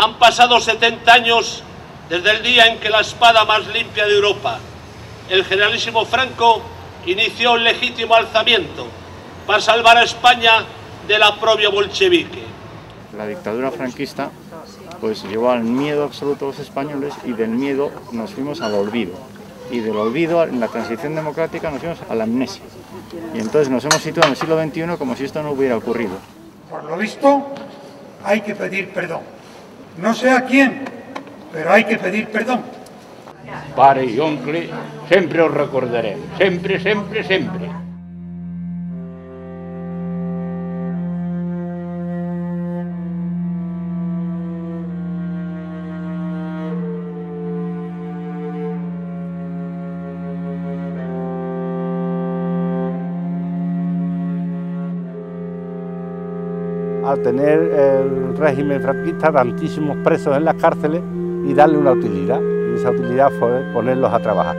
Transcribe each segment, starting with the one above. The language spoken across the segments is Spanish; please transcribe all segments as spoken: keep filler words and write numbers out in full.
Han pasado setenta años desde el día en que la espada más limpia de Europa, el generalísimo Franco, inició un legítimo alzamiento para salvar a España del aprobio bolchevique. La dictadura franquista pues llevó al miedo absoluto a los españoles y del miedo nos fuimos al olvido. Y del olvido, en la transición democrática, nos fuimos a la amnesia. Y entonces nos hemos situado en el siglo veintiuno como si esto no hubiera ocurrido. Por lo visto, hay que pedir perdón. No sé a quién, pero hay que pedir perdón. Pare i oncle, sempre us recordarem. Sempre, sempre, sempre. Al tener el régimen franquista tantísimos presos en las cárceles y darle una utilidad, y esa utilidad fue ponerlos a trabajar.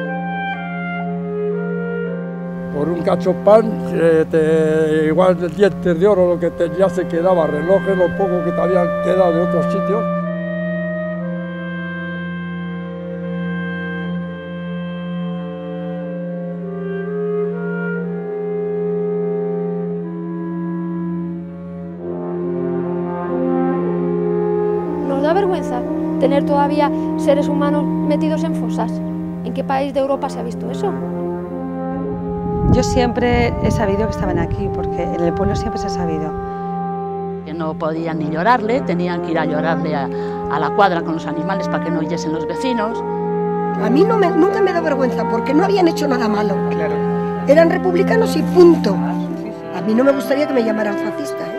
Por un cacho pan, eh, te, igual de dientes de oro, lo que te, ya se quedaba, relojes, lo poco que te habían quedado de otros sitios. Nos da vergüenza tener todavía seres humanos metidos en fosas. ¿En qué país de Europa se ha visto eso? Yo siempre he sabido que estaban aquí, porque en el pueblo siempre se ha sabido. Que no podían ni llorarle, tenían que ir a llorarle a, a la cuadra con los animales para que no oyesen los vecinos. A mí no me, nunca me da vergüenza, porque no habían hecho nada malo. Claro. Eran republicanos y punto. A mí no me gustaría que me llamaran fascista.